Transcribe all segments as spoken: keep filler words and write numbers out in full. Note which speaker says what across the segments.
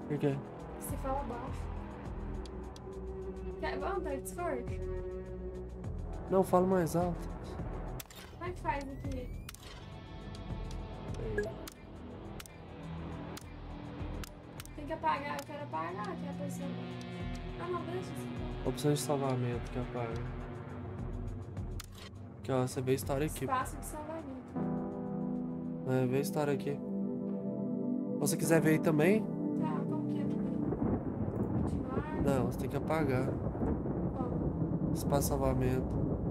Speaker 1: Por quê?
Speaker 2: Você fala baixo. Quer... Vamos dar Discord?
Speaker 1: Não, falo mais alto.
Speaker 2: Como é que faz aqui? Tem que apagar, eu quero apagar aqui a pessoa. Ah não, deixa assim.
Speaker 1: Opção de salvamento que apaga. Aqui, ó, você vê a história aqui.
Speaker 2: Espaço de salvamento.
Speaker 1: É, vê a história aqui. Se você quiser ver aí também.
Speaker 2: Tá, como que é aqui? Continuar?
Speaker 1: Não, você tem que apagar.
Speaker 2: Como?
Speaker 1: Espaço de salvamento.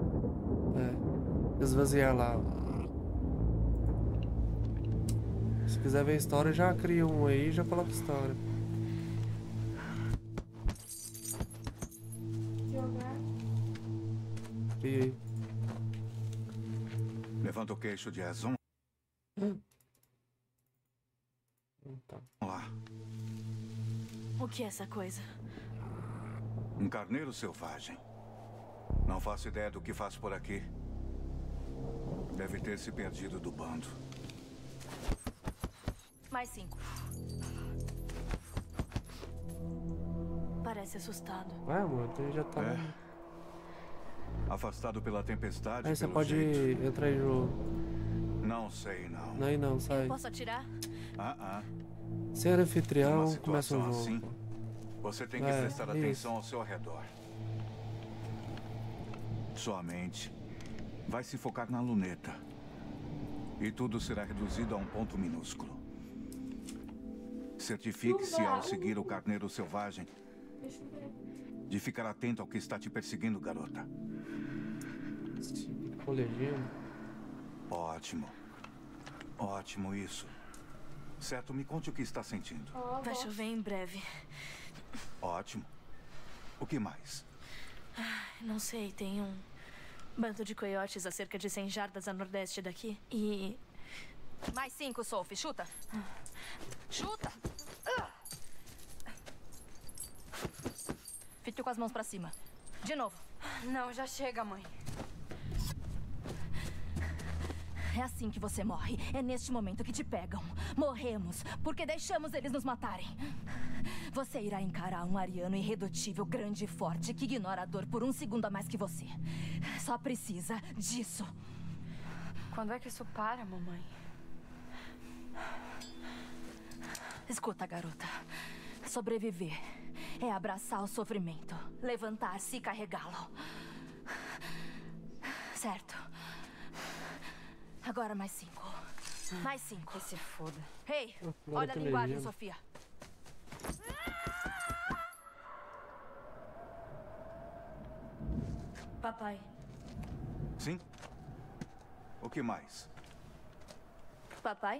Speaker 1: É. Esvaziar lá. Se quiser ver a história, já cria um aí e já coloca história.
Speaker 2: Jogar.
Speaker 1: Cria aí.
Speaker 3: Levanta o queixo de Azum.
Speaker 1: Então.
Speaker 3: Vamos lá.
Speaker 4: O que é essa coisa?
Speaker 3: Um carneiro selvagem. Não faço ideia do que faz por aqui. Deve ter se perdido do bando.
Speaker 4: Mais cinco. Parece assustado.
Speaker 1: Vai, amor, então já tá.
Speaker 3: É. Afastado pela tempestade.
Speaker 1: Aí você
Speaker 3: pelo
Speaker 1: pode
Speaker 3: jeito.
Speaker 1: entrar em jogo.
Speaker 3: Não sei, não.
Speaker 1: Não, aí não, sai.
Speaker 4: Posso atirar?
Speaker 3: Ah, ah.
Speaker 1: Ser anfitrião,
Speaker 3: Numa
Speaker 1: começa o
Speaker 3: situação
Speaker 1: jogo.
Speaker 3: assim, você tem que
Speaker 1: É,
Speaker 3: prestar
Speaker 1: isso.
Speaker 3: atenção ao seu redor. Sua mente vai se focar na luneta. E tudo será reduzido a um ponto minúsculo. Certifique-se ao seguir o carneiro selvagem
Speaker 2: Deixa eu ver.
Speaker 3: de ficar atento ao que está te perseguindo, garota.
Speaker 1: Colegiano.
Speaker 3: Ótimo. Ótimo isso. Certo, me conte o que está sentindo.
Speaker 2: Ó,
Speaker 4: Vai
Speaker 2: ó.
Speaker 4: chover em breve.
Speaker 3: Ótimo. O que mais?
Speaker 4: Não sei, tem um bando de coiotes a cerca de cem jardas a nordeste daqui. E...
Speaker 5: Mais cinco, Sophie. Chuta. Chuta. Fique com as mãos pra cima. De novo.
Speaker 6: Não, já chega, mãe.
Speaker 5: É assim que você morre. É neste momento que te pegam. Morremos porque deixamos eles nos matarem. Você irá encarar um ariano irredutível, grande e forte, que ignora a dor por um segundo a mais que você. Só precisa disso.
Speaker 6: Quando é que isso para, mamãe?
Speaker 5: Escuta, garota. Sobreviver é abraçar o sofrimento, levantar-se e carregá-lo. Certo. Agora mais cinco. Mais cinco.
Speaker 6: Que se foda.
Speaker 5: Ei,
Speaker 1: Agora
Speaker 5: olha a
Speaker 1: tô
Speaker 5: linguagem,
Speaker 1: legendo.
Speaker 5: Sofia.
Speaker 4: Papai,
Speaker 3: Sim? O que mais?
Speaker 4: papai?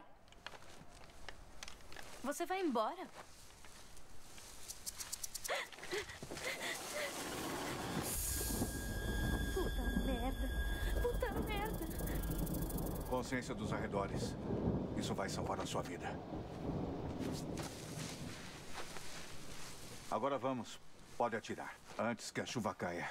Speaker 4: Você vai embora?
Speaker 5: Puta merda. Puta merda.
Speaker 3: Consciência dos arredores. Isso vai salvar a sua vida. Agora vamos. Pode atirar. Antes que a chuva caia.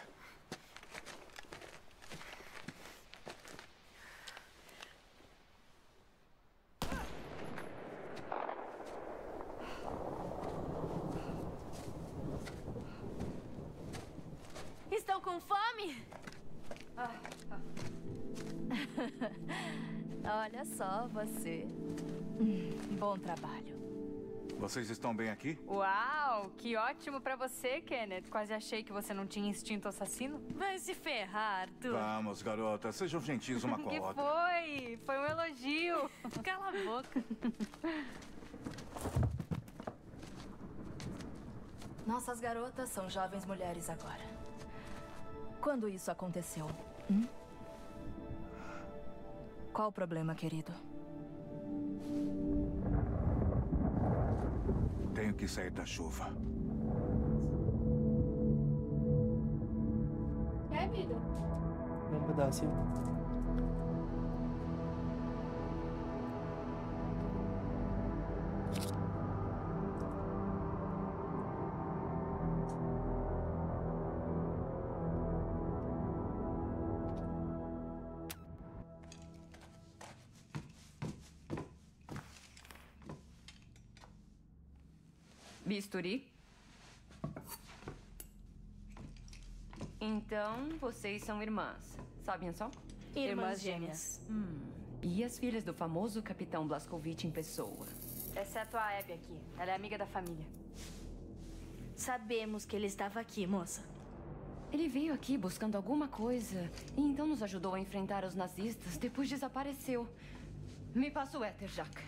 Speaker 4: Estão com fome?
Speaker 5: Olha só você. Hum, bom trabalho.
Speaker 3: Vocês estão bem aqui?
Speaker 6: Uau, que ótimo pra você, Kenneth. Quase achei que você não tinha instinto assassino.
Speaker 4: Vai se ferrar, tu.
Speaker 3: Vamos, garotas. Sejam gentis uma com a
Speaker 6: Que
Speaker 3: outra.
Speaker 6: foi? Foi um elogio.
Speaker 4: Cala a boca.
Speaker 5: Nossas garotas são jovens mulheres agora. Quando isso aconteceu? Hum? Qual o problema, querido?
Speaker 3: Tenho que sair da chuva.
Speaker 2: É, vida.
Speaker 1: Dá um pedacinho.
Speaker 7: Bisturi. Então, vocês são irmãs. Sabem só?
Speaker 4: Irmãs gêmeas.
Speaker 7: Hum. E as filhas do famoso Capitão Blazkowicz em pessoa.
Speaker 6: Exceto a Abby aqui. Ela é amiga da família.
Speaker 4: Sabemos que ele estava aqui, moça.
Speaker 7: Ele veio aqui buscando alguma coisa e então nos ajudou a enfrentar os nazistas. Depois desapareceu. Me passa o éter, Jack.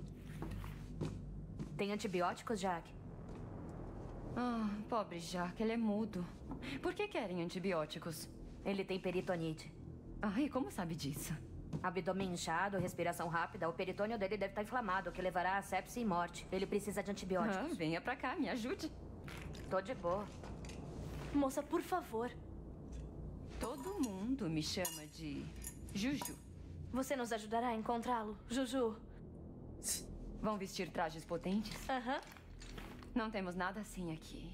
Speaker 4: Tem antibióticos, Jack?
Speaker 7: Ah, pobre Jack, ele é mudo. Por que querem antibióticos?
Speaker 4: Ele tem peritonite.
Speaker 7: Ah, e como sabe disso?
Speaker 4: Abdômen inchado, respiração rápida. O peritônio dele deve estar inflamado, o que levará a sepse e morte. Ele precisa de antibióticos.
Speaker 7: Ah, venha pra cá, me ajude.
Speaker 4: Tô de boa. Moça, por favor.
Speaker 7: Todo mundo me chama de Juju.
Speaker 4: Você nos ajudará a encontrá-lo, Juju?
Speaker 7: Vão vestir trajes potentes?
Speaker 4: Aham. Uhum.
Speaker 7: Não temos nada assim aqui.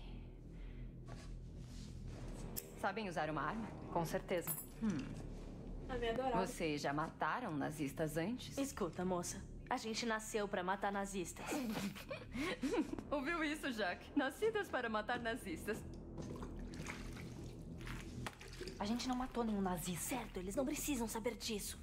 Speaker 7: Sabem usar uma arma?
Speaker 6: Com certeza.
Speaker 7: Hum.
Speaker 2: A minha adorava.
Speaker 7: Vocês já mataram nazistas antes?
Speaker 4: Escuta, moça. A gente nasceu pra matar nazistas.
Speaker 7: Ouviu isso, Jack? Nascidas para matar nazistas.
Speaker 5: A gente não matou nenhum nazista.
Speaker 4: Certo, eles não precisam saber disso.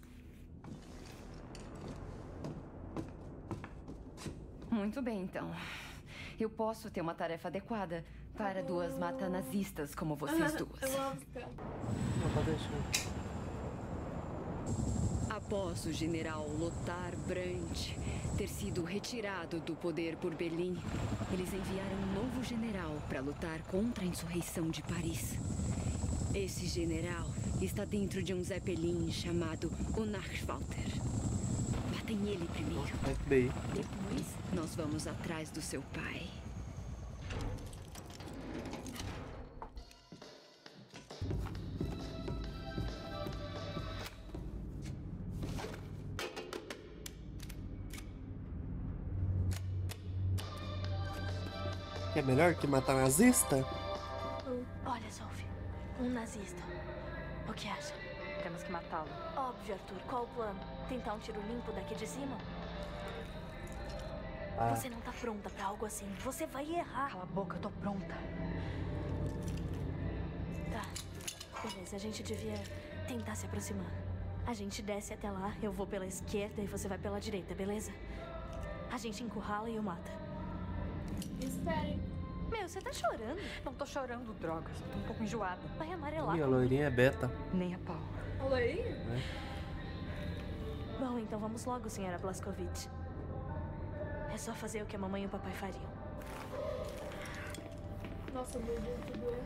Speaker 7: Muito bem, então. Eu posso ter uma tarefa adequada para
Speaker 2: Oh.
Speaker 7: duas matanazistas como vocês duas.
Speaker 2: Eu amo ficar.
Speaker 1: Não, tá deixando.
Speaker 8: Após o general Lothar Brandt ter sido retirado do poder por Berlim, eles enviaram um novo general para lutar contra a insurreição de Paris. Esse general está dentro de um Zeppelin chamado o Nachwalter. Matem ele primeiro.
Speaker 1: F B I.
Speaker 8: Depois, nós vamos atrás do seu pai.
Speaker 1: Que é melhor que matar nazista?
Speaker 4: Olha, Sophie. Um nazista. O que acha?
Speaker 6: Temos que matá-lo.
Speaker 4: Óbvio, Arthur. Qual o plano? Tentar um tiro limpo daqui de cima?
Speaker 1: Ah,
Speaker 4: Você não tá pronta pra algo assim. Você vai errar.
Speaker 6: Cala a boca, eu tô pronta.
Speaker 4: Tá. Beleza, a gente devia tentar se aproximar. A gente desce até lá, eu vou pela esquerda e você vai pela direita, beleza? A gente encurrala e o mata.
Speaker 2: Esperem.
Speaker 4: Meu, você tá chorando?
Speaker 6: Não tô chorando, drogas. Tô um pouco enjoada.
Speaker 4: Vai amarelar.
Speaker 1: minha loirinha é beta.
Speaker 6: Nem a pau.
Speaker 2: Olha aí.
Speaker 4: Bom, então vamos logo, senhora Blazkowicz. É só fazer o que a mamãe e o papai fariam.
Speaker 2: Nossa, meu Deus, tudo é.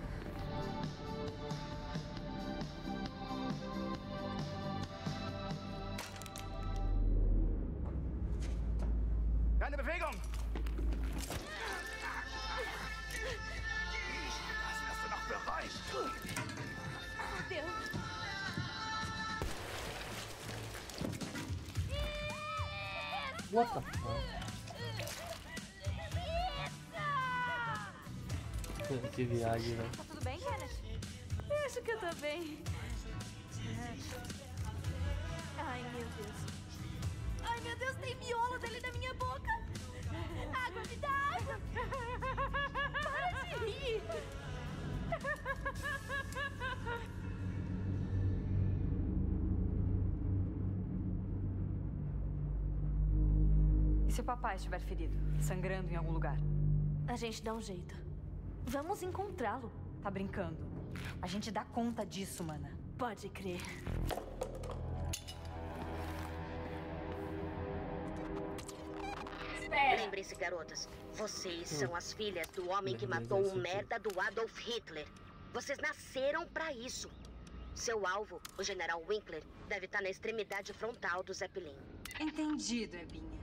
Speaker 9: Keine Bewegung! Was wärst du noch bereit?
Speaker 4: Deus.
Speaker 1: What the fuck? Que viagem, né?
Speaker 6: Tá tudo bem, Kenneth?
Speaker 4: Eu acho que eu tô bem. Ai, meu Deus. Ai, meu Deus, tem miolos ali na minha boca. Água, me dá água. Para de rir.
Speaker 6: E se o papai estiver ferido, sangrando em algum lugar?
Speaker 4: A gente dá um jeito. Vamos encontrá-lo.
Speaker 6: Tá brincando. A gente dá conta disso, mana.
Speaker 4: Pode crer.
Speaker 10: Lembrem-se, garotas. Vocês são as filhas do homem que matou o merda do Adolf Hitler. Vocês nasceram pra isso. Seu alvo, o general Winkler, deve estar na extremidade frontal do Zeppelin.
Speaker 6: Entendido, Ebinha.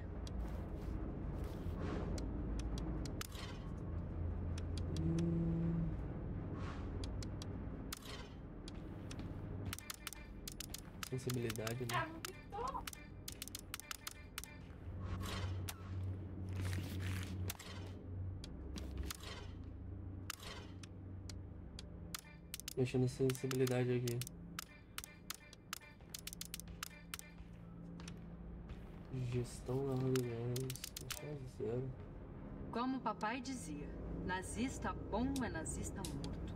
Speaker 1: Sensibilidade, né?
Speaker 2: Ah, não pintou.
Speaker 1: Mexendo sensibilidade aqui. Gestão da rodovia. Deixa zero.
Speaker 11: Como papai dizia, nazista bom é nazista morto.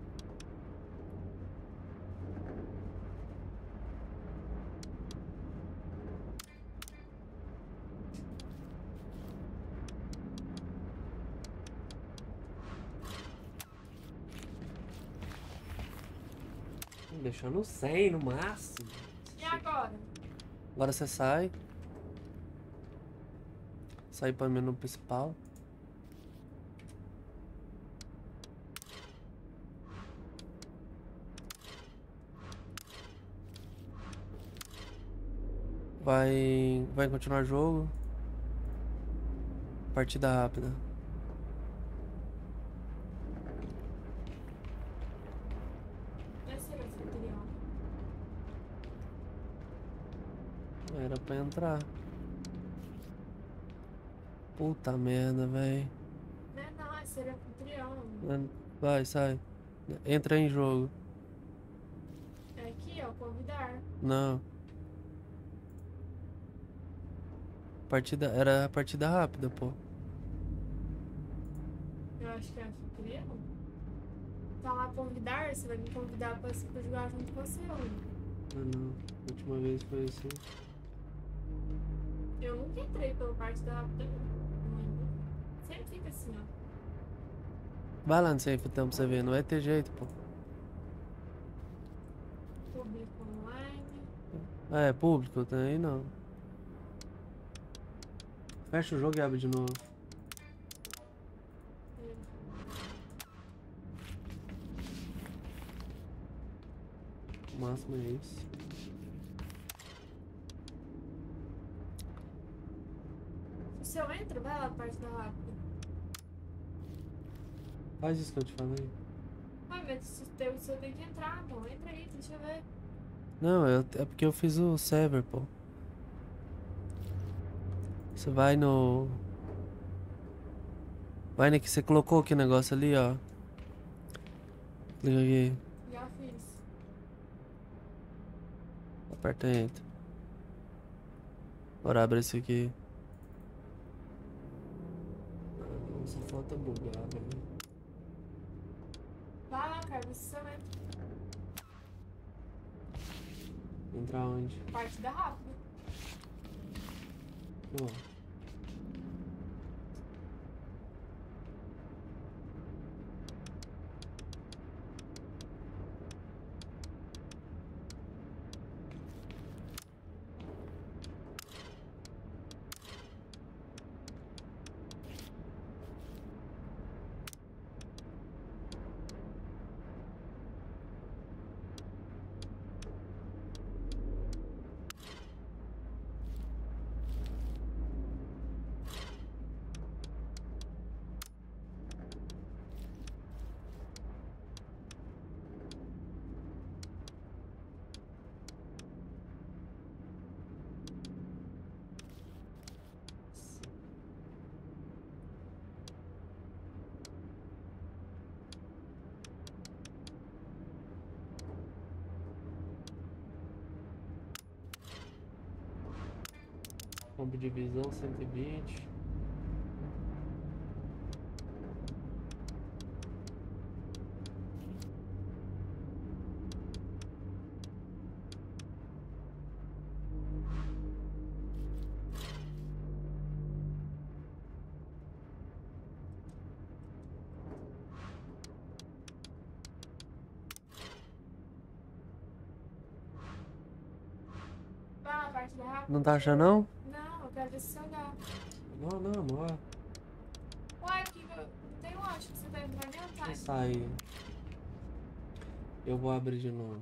Speaker 1: Deixando cem no máximo.
Speaker 2: E agora?
Speaker 1: Agora você sai. Sai para o menu principal. Vai, vai continuar o jogo. Partida rápida.
Speaker 2: Esse era o anfitrião.
Speaker 1: Era pra entrar. Puta merda, velho.
Speaker 2: Não é não, esse era o anfitrião.
Speaker 1: Vai, sai. Entra em jogo.
Speaker 2: É aqui, ó, convidar.
Speaker 1: Não. Partida, era a partida rápida, pô.
Speaker 2: Eu acho que é anfitrião. Tá lá convidar, você vai me convidar pra, pra jogar junto com você, ó.
Speaker 1: Ah, não. A última vez foi assim.
Speaker 2: Eu nunca entrei pela parte da rápida, não lembro. Sempre fica assim, ó.
Speaker 1: Vai lá no safe então pra você ver, não vai ter jeito, pô.
Speaker 2: Público online.
Speaker 1: Ah, é público? Também não. Fecha o jogo e abre de novo. O máximo é isso.
Speaker 2: Se eu entro, vai lá na parte da rápida.
Speaker 1: Faz isso que eu te falei.
Speaker 2: Ué, mas se tem- você tem que entrar, pô. Entra aí, deixa eu ver.
Speaker 1: Não, eu, é porque eu fiz o server, pô. Você vai no... Vai no que você colocou aqui o negócio ali, ó. Clica aqui.
Speaker 2: Já fiz.
Speaker 1: Aperta Enter. Agora abre esse aqui. Essa foto é bugada, né?
Speaker 2: Vai lá, cara, você só entra.
Speaker 1: Entrar onde?
Speaker 2: Parte da rápida.
Speaker 1: Ó. Combo de visão cento e vinte.
Speaker 2: Vai lá na parte da rápida.
Speaker 1: Não tá achando não?
Speaker 2: Não, eu quero ver se você dá.
Speaker 1: Não, não, amor.
Speaker 2: Ué, que eu... não tem lógica que você tá entrando nem
Speaker 1: Deixa eu
Speaker 2: atrás.
Speaker 1: sair. Eu vou abrir de novo.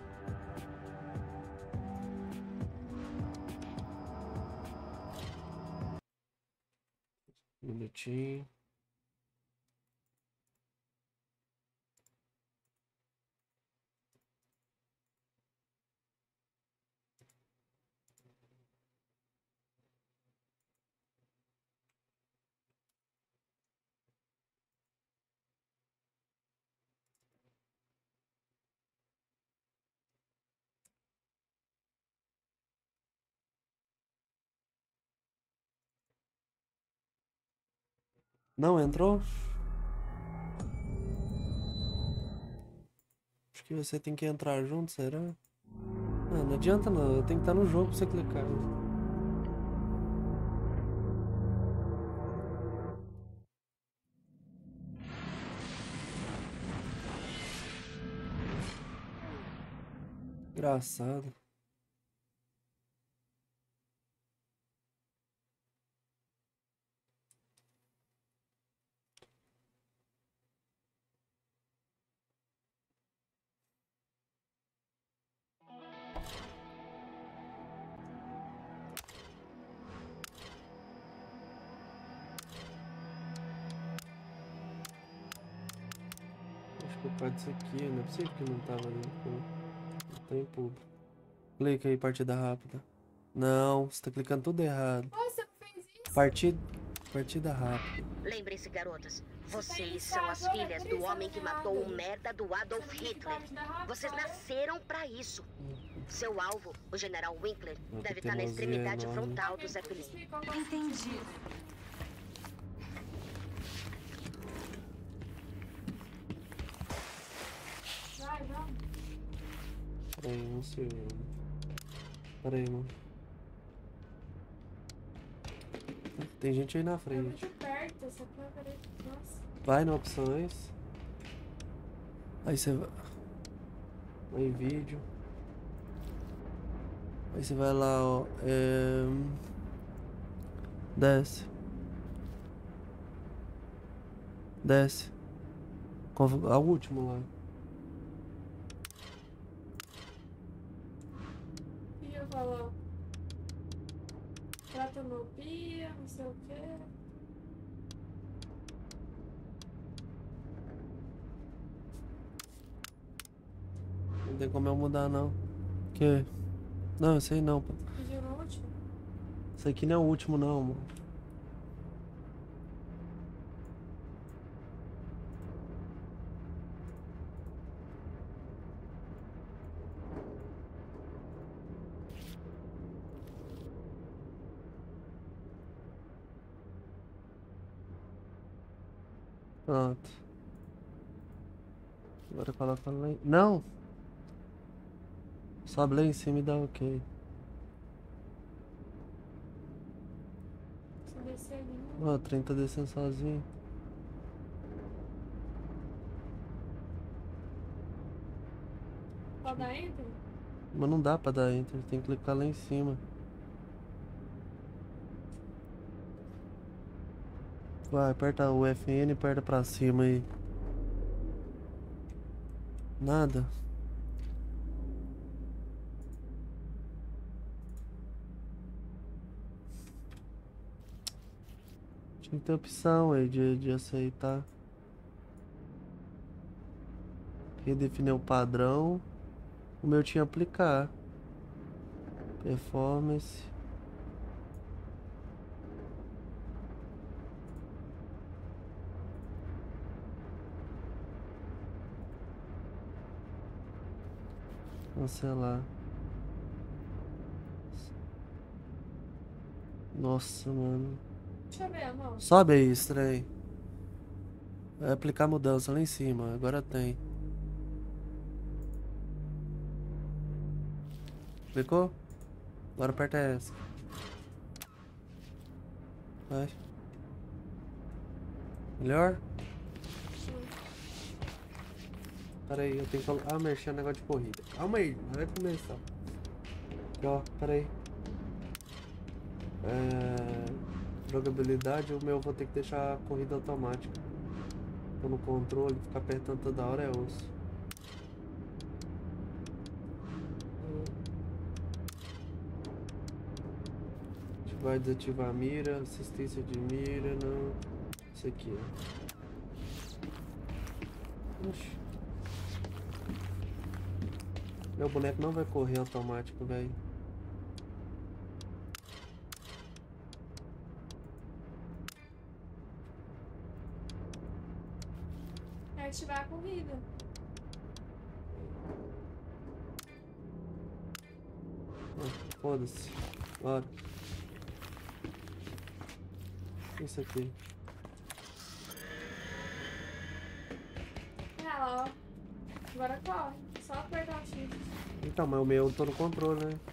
Speaker 1: Um minutinho. Não entrou? Acho que você tem que entrar junto, será? Ah, não adianta não, eu tenho que estar no jogo pra você clicar. Engraçado. Acho que eu paro disso aqui, não é possível que não tava ali. Não tem público. Clica aí, partida rápida. Não, você tá clicando tudo errado.
Speaker 2: Oh, você não fez isso?
Speaker 1: Partida, partida rápida.
Speaker 10: Lembrem-se, garotas. Vocês são as filhas do homem que matou o merda do Adolf Hitler. Vocês nasceram pra isso. Seu alvo, o general Winkler, deve estar na extremidade frontal do Zeppelin.
Speaker 5: Entendi.
Speaker 2: Vai, vamos.
Speaker 1: Peraí, um segundo. Peraí, mano. Tem gente aí na
Speaker 2: É
Speaker 1: frente.
Speaker 2: muito perto essa câmera. Nossa.
Speaker 1: Vai no opções. Aí você vai. Vai em vídeo. Aí você vai lá, ó. É... Desce. Desce. Conf- A último lá.
Speaker 2: E eu falo, tratomopia, não sei o quê.
Speaker 1: Não tem como eu mudar, não. Que? Não, esse aí não, pô.
Speaker 2: Pediu no último?
Speaker 1: Esse aqui não é o último, não, mano. Pronto. Agora coloca lá em... Não! Sobe lá em cima e dá ok.
Speaker 2: Se descer ali.
Speaker 1: Ó, o trem tá descendo sozinho.
Speaker 2: Pode dar enter?
Speaker 1: Mas não dá pra dar enter, tem que clicar lá em cima. Vai, aperta o F N e aperta pra cima aí. Nada. Tinha que ter opção aí de, de aceitar. Redefinir o padrão. O meu tinha aplicar. Performance. Cancelar. Nossa, mano.
Speaker 2: Deixa eu ver, amor.
Speaker 1: Sobe aí, estranho. Vai aplicar mudança lá em cima. Agora tem. Clicou? Agora aperta essa. Vai. Melhor? Pera aí, eu tenho que colocar. Ah, mexer no negócio de corrida. Calma aí, vai começar. Aqui, ó, pera aí. É... Jogabilidade, o meu eu vou ter que deixar a corrida automática. Tô no controle, ficar apertando toda hora é osso. A gente vai desativar a mira, assistência de mira, não. Isso aqui, ó. Oxi. Meu boneco não vai correr automático, velho.
Speaker 2: É ativar a corrida.
Speaker 1: Ah, foda-se. Bora. Isso aqui.
Speaker 2: lá, ó. Agora corre. Só apertar o shift.
Speaker 1: Então, mas o meu eu tô no controle, né?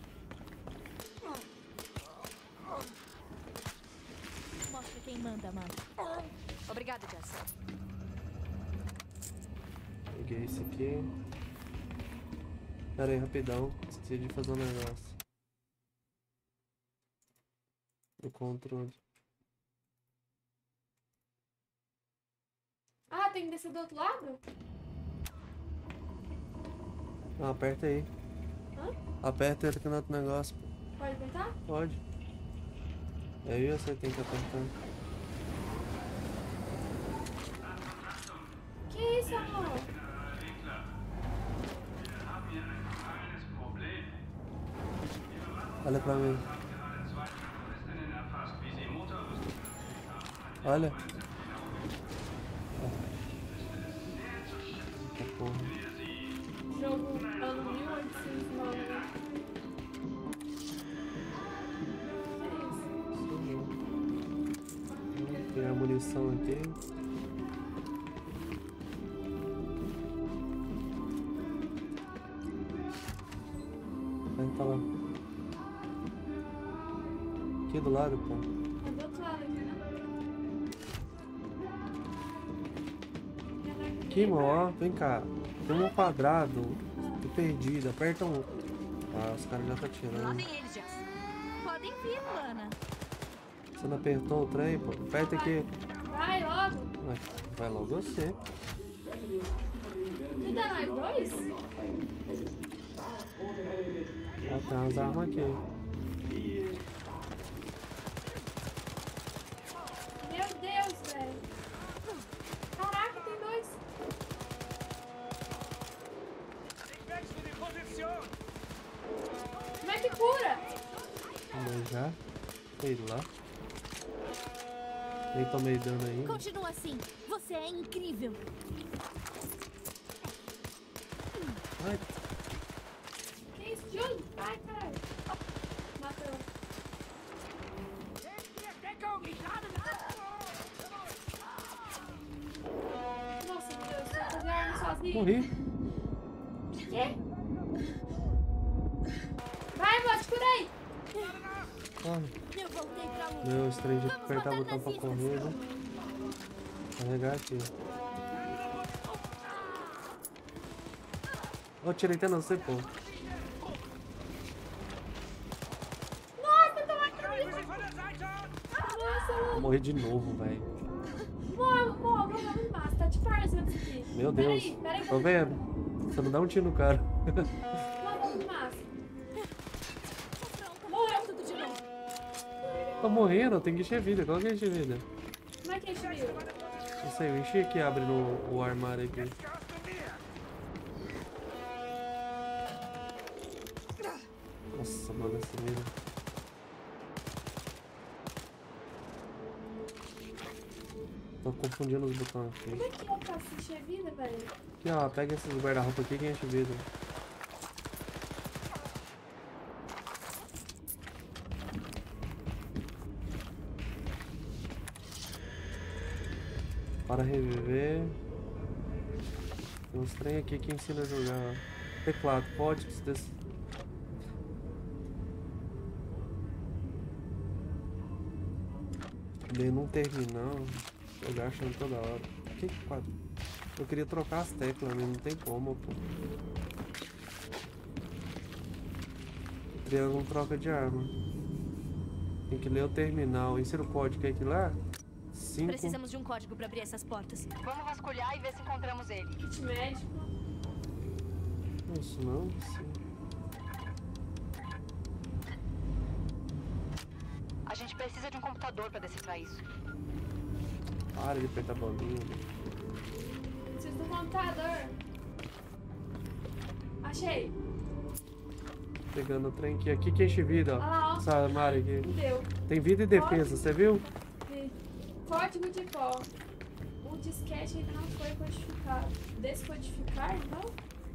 Speaker 4: Mostra quem manda, mano. Obrigado, Jess.
Speaker 1: Peguei esse aqui. Pera aí, rapidão. Esqueci de fazer um negócio. O controle.
Speaker 2: Ah, tem que descer do outro lado?
Speaker 1: Ah, aperta aí.
Speaker 2: Hã?
Speaker 1: Aperta ele aqui no outro negócio.
Speaker 2: Pode apertar?
Speaker 1: Pode. Aí você tem que apertar.
Speaker 2: Que isso, amor?
Speaker 1: Olha pra mim. Olha. Eita porra.
Speaker 2: Jogo ano mil oitocentos e noventa.
Speaker 1: Tem a munição aqui. Aperta lá. Aqui do lado, pô.
Speaker 2: É do outro lado aqui, né?
Speaker 1: Aqui, mano, ó. Vem cá. Tem um quadrado. Tô perdido. Aperta um. Ah, os caras já tá
Speaker 4: Lá
Speaker 1: tirando.
Speaker 4: vem eles, Jess. Podem vir, Lana.
Speaker 1: Você não apertou o trem, pô? Aperta aqui.
Speaker 2: Vai logo.
Speaker 1: Vai, vai logo você.
Speaker 2: Não dá nós dois?
Speaker 1: Ah, tem umas armas aqui.
Speaker 2: Meu Deus, velho. Caraca, tem dois. Como é que cura?
Speaker 1: Mas já. Sei lá. Nem tomei dano ainda.
Speaker 4: Continua assim. Você é incrível.
Speaker 1: Ai,
Speaker 2: Que isso, Júlio? Ai, caralho. Matou. Nossa, meu Deus, tô fazendo arma sozinho.
Speaker 1: morri.
Speaker 2: Quê? Vai, vou te curei.
Speaker 1: Corre.
Speaker 4: Eu voltei pra luta.
Speaker 1: Meu, esse trem de apertar o botão pra correr, né? Carregar aqui. Ó, tirei até não sei, pô.
Speaker 2: Nossa, tô matando. Nossa,
Speaker 1: Vou
Speaker 2: mano.
Speaker 1: morrer de novo, velho.
Speaker 2: Morro, morro, morro, morro massa. Tá de parça isso aqui.
Speaker 1: Meu Deus.
Speaker 2: Peraí, peraí.
Speaker 1: Tô vendo? Você não dá um tiro no cara.
Speaker 2: Morro, massa. Morreu tudo de novo.
Speaker 1: Tô morrendo, tem que encher vida. Qual que é encher vida?
Speaker 2: Como é que enche vida?
Speaker 1: Não sei, eu enchi aqui, abre no o armário aqui. Nossa, mano, esse vida. Tô confundindo os botões aqui.
Speaker 2: Como é que eu faço encher vida, velho?
Speaker 1: Aqui, ó, pega esses guarda-roupa aqui que enche vida. Para reviver. Tem uns trem aqui que ensina a jogar. Teclado, códigos desse. Dei num terminal. Jogar achando toda hora. Que quadro? Eu queria trocar as teclas, mas não tem como, pô. O triângulo troca de arma. Tem que ler o terminal. Insira o código aqui lá. cinco.
Speaker 4: Precisamos de um código pra abrir essas portas.
Speaker 6: Vamos vasculhar e ver se encontramos ele.
Speaker 2: Kit médico.
Speaker 1: Isso não, sim.
Speaker 6: A gente precisa de um computador pra decifrar isso.
Speaker 1: Para de apertar a bolinha.
Speaker 2: Preciso do computador. Achei.
Speaker 1: Pegando o trem aqui. Aqui que enche vida, ó.
Speaker 2: Ah lá, ó.
Speaker 1: Essa armário aqui.
Speaker 2: Deu.
Speaker 1: Tem vida e defesa, você viu?
Speaker 2: E código de pó. O disquete ainda não foi codificado. Descodificar, não?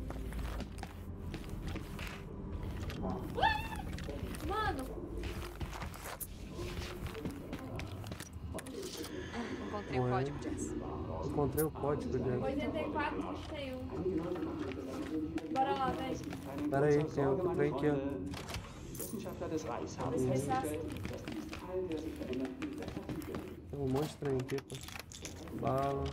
Speaker 2: Mano,
Speaker 6: Encontrei o
Speaker 1: Ué.
Speaker 6: código, Jess.
Speaker 1: Encontrei o código de...
Speaker 2: oitenta e quatro, trinta e um. Bora lá, vem.
Speaker 1: Pera aí, tem outro trem aqui, ó.
Speaker 2: Esse vai ser assim.
Speaker 1: Tem um monte de trem aqui, pô. Bala.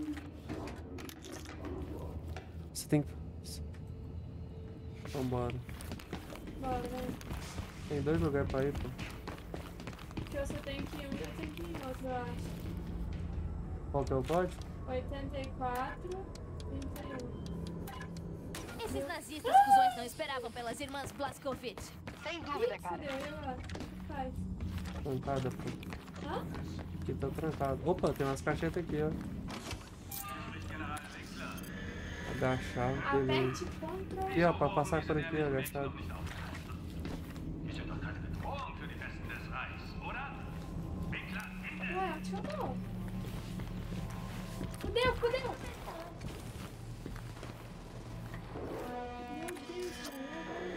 Speaker 1: Você tem que... Vambora.
Speaker 2: Bora, vem.
Speaker 1: Tem dois lugares pra ir, pô.
Speaker 2: Porque você tem que ir um e eu tenho que ir outro, eu acho.
Speaker 1: Qual que é o código?
Speaker 2: oitenta e quatro, trinta e um.
Speaker 4: Esses nazistas cuzões não esperavam pelas irmãs Blazkowicz.
Speaker 10: Sem dúvida, cara.
Speaker 2: Fudeu, e agora? O que faz?
Speaker 1: Trancada, pô.
Speaker 2: Hã?
Speaker 1: Aqui tá trancado. Opa, tem umas caixetas aqui, ó. Agachar, beleza.
Speaker 2: Aperte Ctrl.
Speaker 1: Aqui, ó, pra passar por aqui, agachado.
Speaker 2: Ué, onde eu tô? Fudeu, fudeu! Meu Deus, cara, e agora?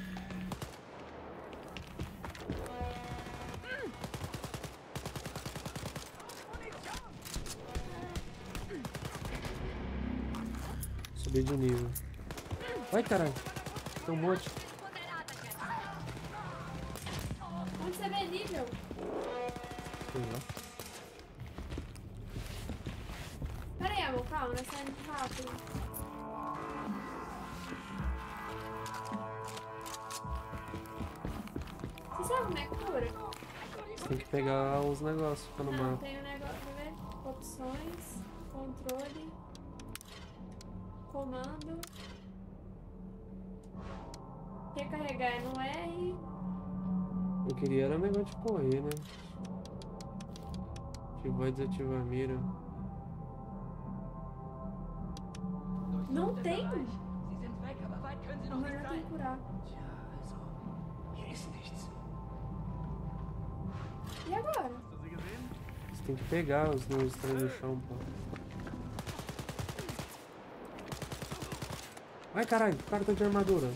Speaker 1: Subir de nível. Vai, caralho. Tem um monte.
Speaker 2: Onde você vê nível?
Speaker 1: Sei lá.
Speaker 2: Pera aí, amor, calma, nós saímos muito rápido. Você sabe como é que cura?
Speaker 1: Você tem que pegar os negócios que tá no
Speaker 2: Não,
Speaker 1: mapa.
Speaker 2: tem o negócio, quer ver? Opções, controle, comando. Recarregar é no R.
Speaker 1: Eu queria era um negócio de correr, né? Ativar e desativar a mira.
Speaker 2: Não tem? Agora tem que curar. E agora?
Speaker 1: Você tem que pegar os números que estão no chão, pô. Ai, caralho, o cara tá de armadura.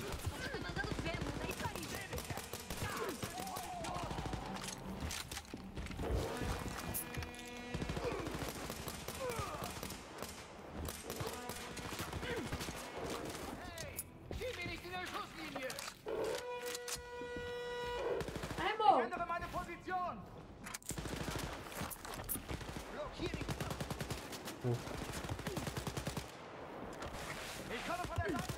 Speaker 2: Ai, amor!
Speaker 9: Ändere meine Position! Blockiere ihn! Ich komme von der Seite!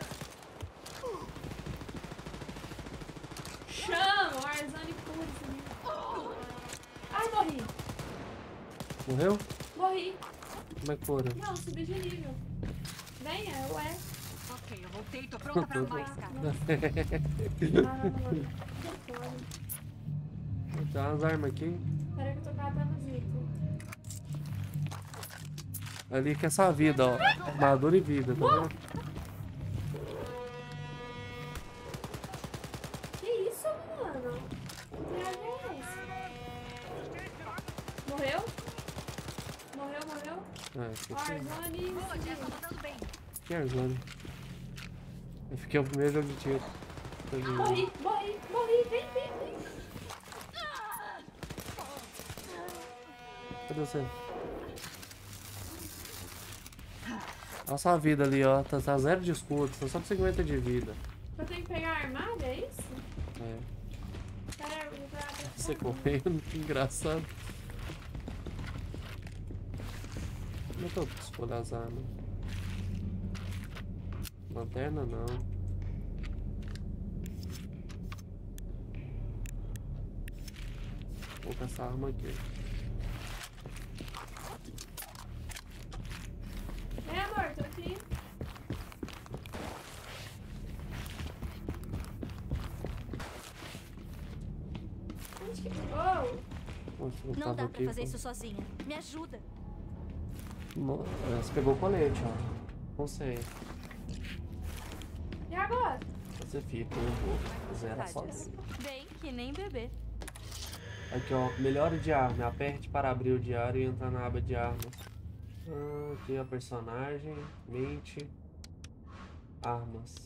Speaker 2: Chama! O Arzani pula esse nível. Ai, morri!
Speaker 1: Morreu?
Speaker 2: Morri!
Speaker 1: Como é que cura?
Speaker 2: Não, subi de nível. Venha, ué.
Speaker 11: Ok, eu voltei, tô pronta pra mais, cara.
Speaker 2: Ah, não, mano. Que foda.
Speaker 1: Tem umas armas aqui.
Speaker 2: Pera que eu tô catando os itens.
Speaker 1: Ali que é essa vida, ó. Armadura e vida, tá vendo?
Speaker 2: Que isso, mano? Que viagem é essa? Morreu? Morreu, morreu?
Speaker 1: Ah, esse
Speaker 2: O
Speaker 1: aqui.
Speaker 2: Arzani subiu.
Speaker 1: Que é Arzoni? Eu fiquei o primeiro jogo de tiro. Tô de-
Speaker 2: Morri, morri, morri. Vem, vem, vem.
Speaker 1: Cadê você? Olha sua vida ali, ó. Tá, tá zero de escudo, tá só com cinquenta de vida.
Speaker 2: Eu tenho que pegar a armária, é isso?
Speaker 1: É.
Speaker 2: Pera aí, eu vou pegar a
Speaker 1: Você correndo, que engraçado. Não tô com escolher as armas. Lanterna não. Vou com essa arma aqui.
Speaker 2: É, amor, tô aqui. Onde que... Oh!
Speaker 1: Poxa, eu
Speaker 4: Não
Speaker 1: tava
Speaker 4: dá pra
Speaker 1: aqui,
Speaker 4: fazer
Speaker 1: pô.
Speaker 4: isso sozinha. Me ajuda.
Speaker 1: Mo- é, Você pegou o colete, ó. Não sei.
Speaker 2: E agora?
Speaker 1: Você fica, eu vou. Zero sozinho.
Speaker 4: Bem que nem bebê.
Speaker 1: Aqui, ó. Melhore de arma. Aperte para abrir o diário e entrar na aba de armas. Ah, aqui a personagem. Mente. Armas.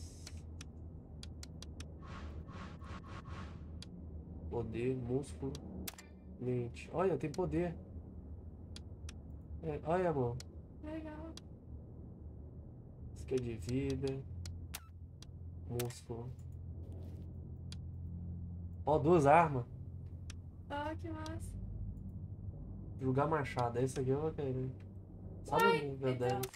Speaker 1: Poder, músculo. Mente. Olha, tem poder. É, olha, amor.
Speaker 2: Legal.
Speaker 1: Isca de vida. Músculo. Ó, duas armas.
Speaker 2: Ó, que massa.
Speaker 1: Jogar machado. Esse aqui eu vou querer. Só no
Speaker 2: Uai,
Speaker 1: nível
Speaker 2: então.
Speaker 1: dez.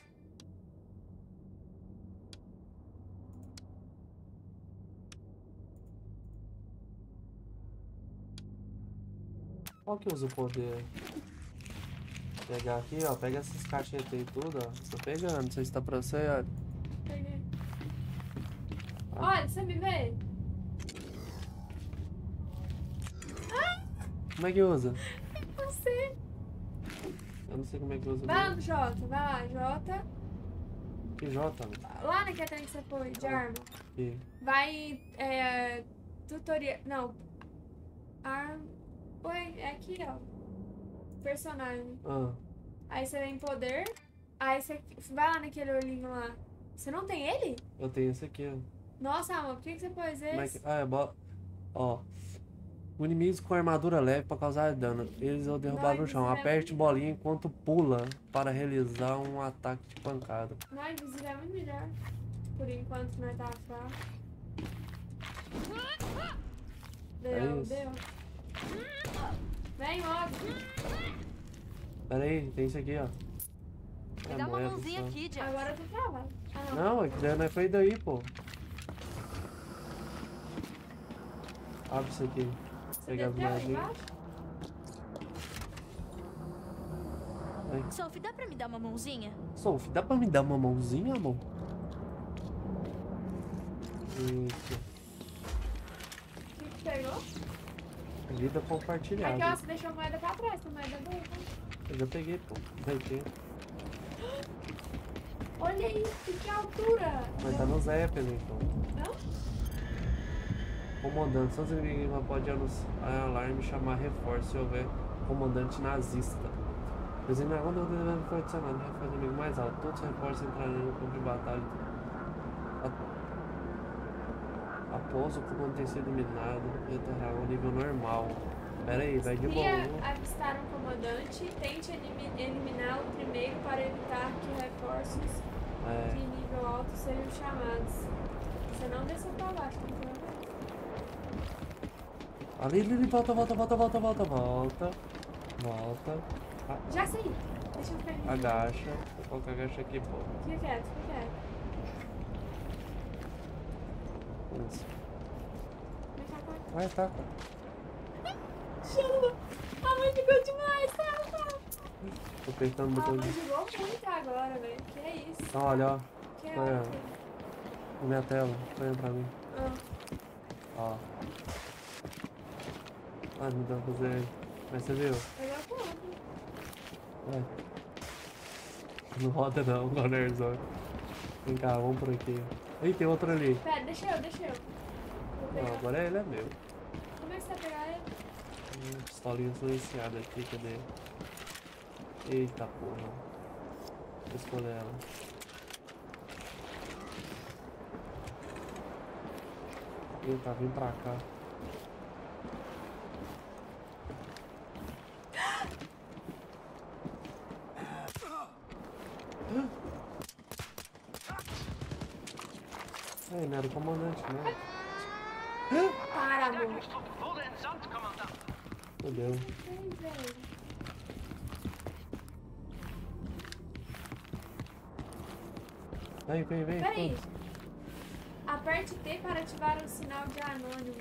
Speaker 1: Qual que usa o poder? Pegar aqui, ó. Pega essas caixetas aí tudo, ó. Tô pegando. Não sei se tá pra você, olha.
Speaker 2: Peguei.
Speaker 1: Ah.
Speaker 2: Olha, você me vê?
Speaker 1: Como é que usa?
Speaker 2: Não sei.
Speaker 1: Eu não sei como é que usa.
Speaker 2: Vai lá
Speaker 1: não.
Speaker 2: no J, vai lá, J.
Speaker 1: Que J, mano?
Speaker 2: Lá naquele trem que você foi, de arma.
Speaker 1: Aqui.
Speaker 2: Vai, é, tutorial, não. Arma. Oi, é aqui, ó. Personagem.
Speaker 1: Ah,
Speaker 2: Aí você vem em poder. Aí você vai lá naquele olhinho lá. Você não tem ele?
Speaker 1: eu tenho esse aqui, ó.
Speaker 2: Nossa, amor, por que, que você pôs
Speaker 1: Como é
Speaker 2: esse?
Speaker 1: que... Ah, é bo... Ó. Inimigos com armadura leve para causar dano. Eles vão derrubar
Speaker 2: Não,
Speaker 1: no chão.
Speaker 2: invisível é
Speaker 1: Aperte
Speaker 2: muito
Speaker 1: bolinha enquanto pula para realizar um ataque de pancada.
Speaker 2: Não, invisível é muito melhor. Por enquanto nós tá fraco.
Speaker 1: É
Speaker 2: Deu,
Speaker 1: isso.
Speaker 2: deu. Vem logo.
Speaker 1: Pera aí, tem isso aqui, ó.
Speaker 4: Me
Speaker 1: É
Speaker 4: dá uma
Speaker 1: moeda
Speaker 4: mãozinha
Speaker 1: só.
Speaker 4: aqui, Jeff.
Speaker 2: Agora eu tô pra lá. Ah, não.
Speaker 1: Não, é que daí não foi daí, pô. Abre isso aqui.
Speaker 2: Você
Speaker 1: Pegar as
Speaker 2: desceu aí
Speaker 1: moedinhas.
Speaker 2: embaixo?
Speaker 1: Aí.
Speaker 4: Sophie, dá pra me dar uma mãozinha?
Speaker 1: Sophie, dá pra me dar uma mãozinha, amor? Isso.
Speaker 2: O que que pegou?
Speaker 1: Vida compartilhada.
Speaker 2: Aqui, ó, você deixou a moeda pra trás, a moeda boa.
Speaker 1: Eu já peguei, pô. Vai ter.
Speaker 2: Olha isso, que altura!
Speaker 1: Mas tá no Zeppelin, então.
Speaker 2: Não?
Speaker 1: Comandante, só se ninguém pode anunciar alarme e chamar reforço se houver comandante nazista. Designar quando o desenvolvimento for adicionado, reforço do inimigo mais alto. Todos os reforços entrarão no campo de batalha. Após o comando ter sido eliminado, retornará ao nível normal. Pera aí, vai de boa.
Speaker 2: Se avistar um comandante, tente elimi- eliminá-lo primeiro para evitar que reforços
Speaker 1: É.
Speaker 2: de nível alto sejam chamados. Você não desceu pra baixo, não foi?
Speaker 1: Ali, ali, ali, volta, volta, volta, volta, volta, volta. Volta. Ah,
Speaker 2: Já sei! Deixa eu ficar aqui.
Speaker 1: agacha. Vou colocar agacha aqui, pô.
Speaker 2: Fica quieto, fica quieto.
Speaker 1: Isso.
Speaker 2: Vem cá, cá.
Speaker 1: Vai, tá.
Speaker 2: Chuva! A mãe jogou demais, tá? tá.
Speaker 1: Tô apertando o
Speaker 2: A
Speaker 1: botão
Speaker 2: mãe
Speaker 1: de...
Speaker 2: jogou muito agora, velho. Que é isso?
Speaker 1: Então, olha, ó.
Speaker 2: Que é
Speaker 1: Olha.
Speaker 2: isso?
Speaker 1: Na minha tela. Põe pra mim.
Speaker 2: Ah.
Speaker 1: Ó. Ah, não dá pra fazer. Mas você viu?
Speaker 2: Pegou a conta.
Speaker 1: Vai. Não roda não, Gonerzão. Vem cá, vamos por aqui. Ih, tem outro ali.
Speaker 2: Pera, deixa eu, deixa eu. Vou pegar.
Speaker 1: Não, agora ele é meu.
Speaker 2: Como é que você vai pegar ele?
Speaker 1: Hum, pistolinha silenciada aqui, cadê? Eita porra. Vou escolher ela. Eita, vem pra cá. Ei, não era o comandante, não.
Speaker 2: Para, amor.
Speaker 1: Fudeu.
Speaker 2: Ai, velho.
Speaker 1: Vem, vem, vem.
Speaker 2: Peraí.
Speaker 1: todos.
Speaker 2: Aperte T para ativar o sinal de anônimo.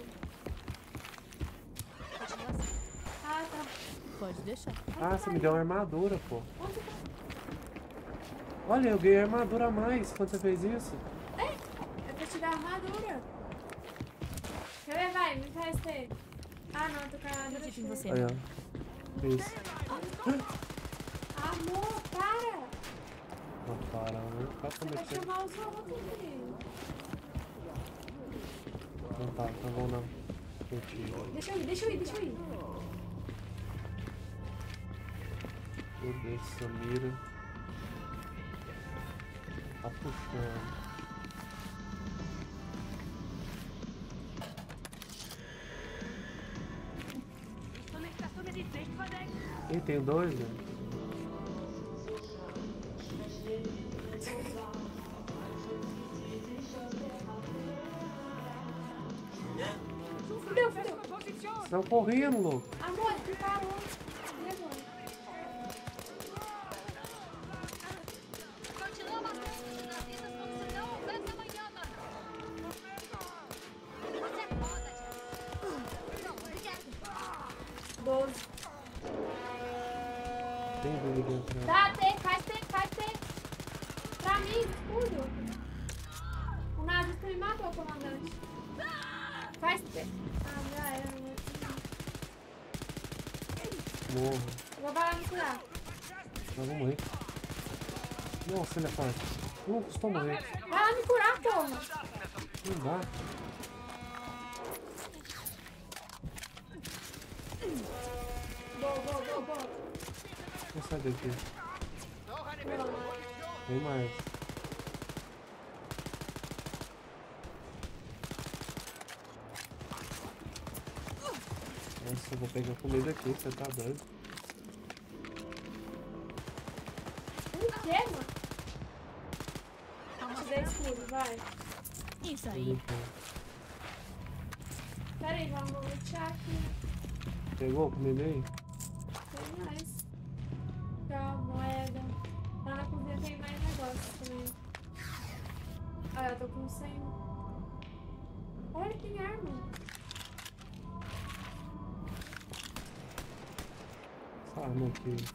Speaker 2: Ah, tá.
Speaker 4: Pode deixar.
Speaker 1: Ah, você me deu uma armadura, pô.
Speaker 2: Onde tá?
Speaker 1: Olha, eu ganhei armadura a mais quando você fez isso.
Speaker 2: É pra te dar armadura. Quer ver? Vai, me faz T. Ah, não, tô com a armadura.
Speaker 4: Acredito em você.
Speaker 1: Aí, ó. Isso.
Speaker 2: Amor, para!
Speaker 1: Não para, né? Qual como é
Speaker 2: Vai
Speaker 1: que é?
Speaker 2: chamar os outros, filho.
Speaker 1: Não tá, não vou não. Mentira.
Speaker 2: Deixa eu ir, deixa eu ir, deixa eu ir.
Speaker 1: Meu Deus, essa mira. Tá puxando. Ih, tem dois, né? Tava correndo, louco.
Speaker 2: Amor, tu parou. E agora?
Speaker 5: Continua matando os nazistas como se não houvesse amanhã, mano. Você é foda, Jess. Não, obrigado.
Speaker 2: doze.
Speaker 1: Tem dúvida dentro. Né?
Speaker 2: Dá, tem, faz tempo, faz tempo. Pra mim, escudo. O nazista me matou, comandante. Faz tempo. Ah, já era, né?
Speaker 1: Morro.
Speaker 2: Vou lá me curar.
Speaker 1: Nós vamos morrer. Nossa, ele é forte. Não custou morrer.
Speaker 2: Vai lá me curar, porra.
Speaker 1: Não dá.
Speaker 2: Boa, boa, boa, boa.
Speaker 1: Vou sair daqui. Tem mais. Nossa, eu vou pegar comida aqui, você tá doido?
Speaker 2: O quê, mano? Te dei escudo, vai.
Speaker 4: Isso aí.
Speaker 2: Pera aí, vamos lutear aqui.
Speaker 1: Pegou comida aí?
Speaker 2: Tem mais. Calma, moeda. Lá na cozinha tem mais negócio também. Ah, eu tô com cem. Olha, tem arma.
Speaker 1: Essa arma aqui.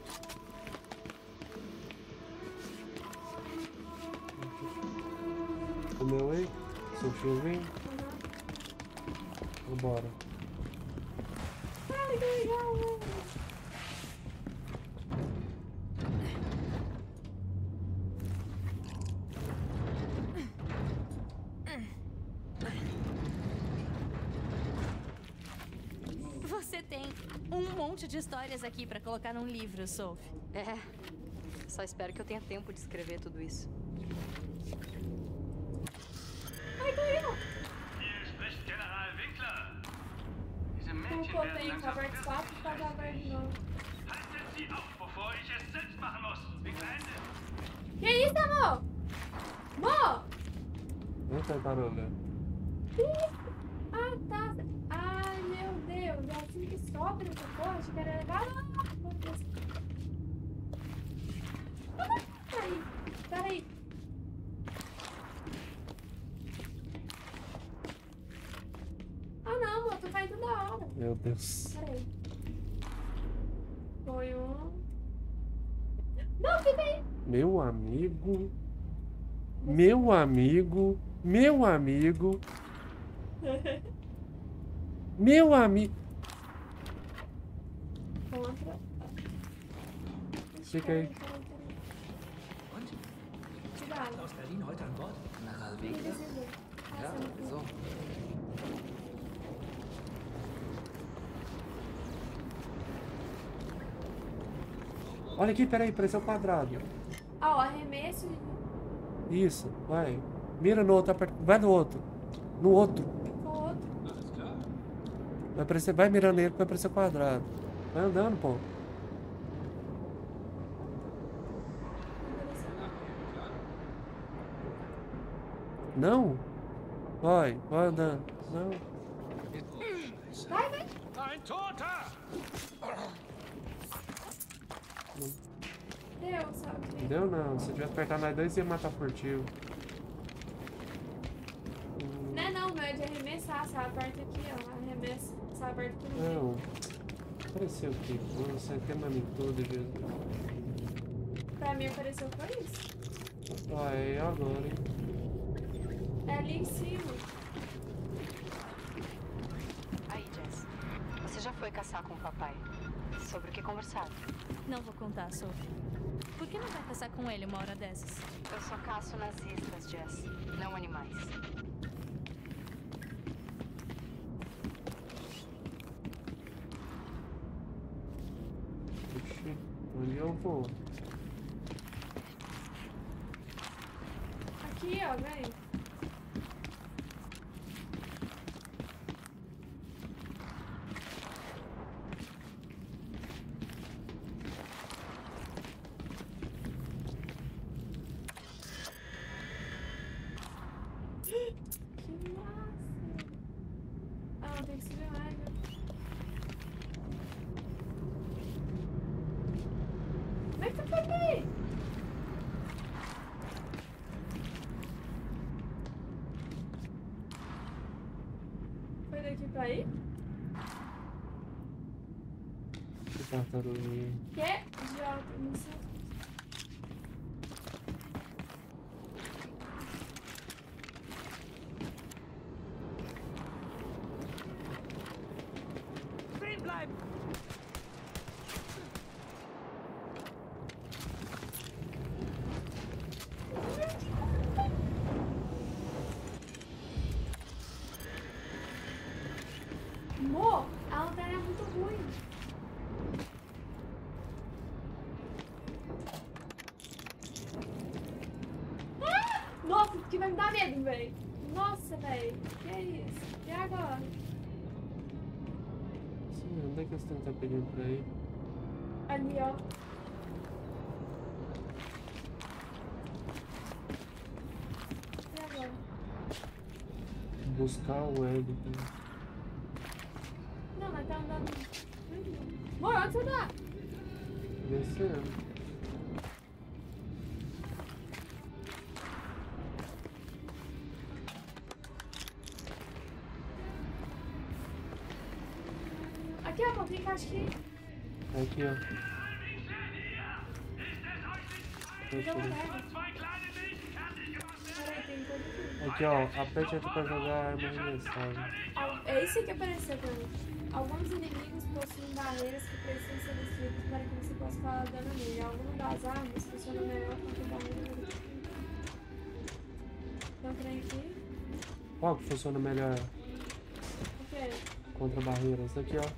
Speaker 1: Comeu aí? Sushi vem?
Speaker 2: Uhum.
Speaker 1: Vambora.
Speaker 2: Ai, que legal, mano.
Speaker 4: Você tem um monte de histórias aqui pra colocar num livro, Sophie.
Speaker 6: É. Só espero que eu tenha tempo de escrever tudo isso.
Speaker 2: Ai, que legal.
Speaker 12: Hier spricht General Winkler. Diese
Speaker 2: Não
Speaker 12: Mädchen
Speaker 2: botei
Speaker 12: werden
Speaker 2: em
Speaker 12: langsam
Speaker 2: cover quatro pra dar aberto de novo.
Speaker 12: Halten Sie auf, bevor ich es selbst machen muss. Wie klein sind.
Speaker 2: Que isso, amor? Amor!
Speaker 1: Vem, tartaruga.
Speaker 2: Que isso? Ah, tá. Ai, meu Deus. É assim que sobe essa porra? Achei que era legal. Ah, meu Deus. Ah, peraí. Peraí. Ah, não, amor. Tô caindo toda hora.
Speaker 1: Meu Deus.
Speaker 2: Peraí. Foi um... Não, fica aí.
Speaker 1: Meu amigo. Meu amigo. Meu amigo. Meu amigo.
Speaker 2: Contra.
Speaker 1: Fica aí.
Speaker 2: Cuidado.
Speaker 13: Aus Berlin heute an Bord? General Winkler? Ja, so.
Speaker 1: Olha aqui, peraí, pareceu quadrado.
Speaker 2: Ah, ó, arremesso.
Speaker 1: Isso, vai. Mira no outro, aperta. Vai no outro. No outro.
Speaker 2: O outro.
Speaker 1: Vai aparecer, vai mirando nele, vai aparecer quadrado. Vai andando, pô. Não? Vai, vai andando. Não.
Speaker 2: Vai, vai.
Speaker 12: Ein Toter!
Speaker 2: Deu, sabe?
Speaker 1: Deu não. Se tivesse apertado nós dois, ia matar furtivo.
Speaker 2: Não é não, meu, é de arremessar. Você aperta aqui, ó. Arremessa. Você aperta aqui no meio.
Speaker 1: Não. Apareceu aqui. Você tem uma tudo, Jesus.
Speaker 2: Pra mim apareceu foi isso.
Speaker 1: Ah, é agora, hein?
Speaker 2: É ali em cima.
Speaker 6: Aí, Jess. Você já foi caçar com o papai? Sobre o que conversar?
Speaker 4: Não vou contar, Sophie. Por que não vai caçar com ele uma hora dessas?
Speaker 6: Eu só caço nazistas, Jess. Não animais.
Speaker 1: Puxa, onde eu vou?
Speaker 2: Aqui, ó, vem. Que massa! Ah, tem que subir mais, né? aqui pra ir?
Speaker 1: Que tartaruguinha.
Speaker 2: Que? Idiota, não sei.
Speaker 9: Stehen bleiben!
Speaker 2: Mo, a lanterna é muito ruim. Ah! Nossa, isso aqui vai me dar medo, velho. Nossa, velho. Que é isso? E agora?
Speaker 1: Sim, onde é que você tá pedindo pra ir?
Speaker 2: Ali, ó. E agora?
Speaker 1: Buscar o Wellington.
Speaker 2: Não, mas tá andando. Mor, onde você tá?
Speaker 1: Descendo.
Speaker 2: Aqui, ó, tem que acho que.
Speaker 1: Aqui, ó.
Speaker 2: Então,
Speaker 1: Aqui,
Speaker 2: pega. Peraí, tem coisa aqui.
Speaker 1: aqui, ó. Aperte aqui pra jogar arma arremessável.
Speaker 2: Al- É isso que apareceu pra mim. Alguns inimigos possuem barreiras que precisam ser destruídas para que você possa causar dano nele. Algumas das armas funcionam melhor contra barreiras. Então, trem aqui.
Speaker 1: Qual que funciona melhor
Speaker 2: O quê?
Speaker 1: contra barreiras? Aqui, ó.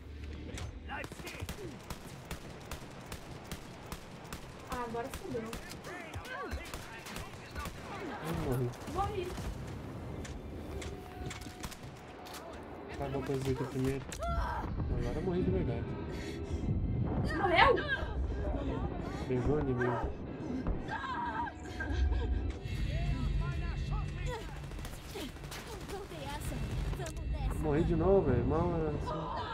Speaker 2: Ah, agora fodeu.
Speaker 1: Eu morri.
Speaker 2: Morri.
Speaker 1: Acaba a coisa aqui primeiro. Agora eu morri de verdade.
Speaker 2: Morreu?
Speaker 1: Beijou o inimigo. Morri de novo, velho. Mal assim.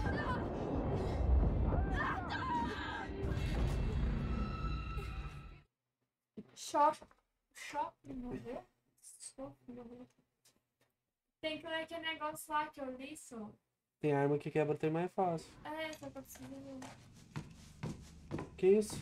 Speaker 2: Shop. Shop morreu? Shop morreu. Tem que ler aquele negócio lá que eu li só.
Speaker 1: Tem arma que quebra até mais fácil.
Speaker 2: É, só que eu preciso ver.
Speaker 1: Que isso?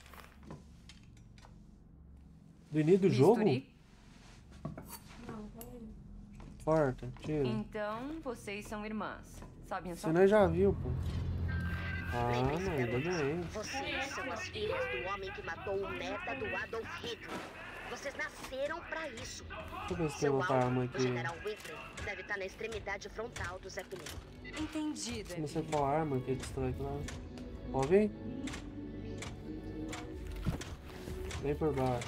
Speaker 1: Do início do jogo?
Speaker 7: Bisturi?
Speaker 2: Não, peraí.
Speaker 1: Corta, tira.
Speaker 7: Então, vocês são irmãs. Sabem só?
Speaker 1: Você nós já viu, pô. Ah,
Speaker 10: Lembre-se,
Speaker 1: não, ainda
Speaker 10: garotas,
Speaker 1: bem.
Speaker 10: vocês são as filhas do homem que matou o meta do Adolf Hitler. Vocês nasceram pra isso.
Speaker 1: Deixa eu ver se tem
Speaker 10: Seu
Speaker 1: outra
Speaker 10: alvo,
Speaker 1: arma
Speaker 10: o
Speaker 1: aqui.
Speaker 10: general Winkler, deve estar na extremidade frontal do Zeppelin.
Speaker 7: Entendido.
Speaker 1: Não sei qual arma que destrói aquilo lá. Pode vir? Vem por baixo.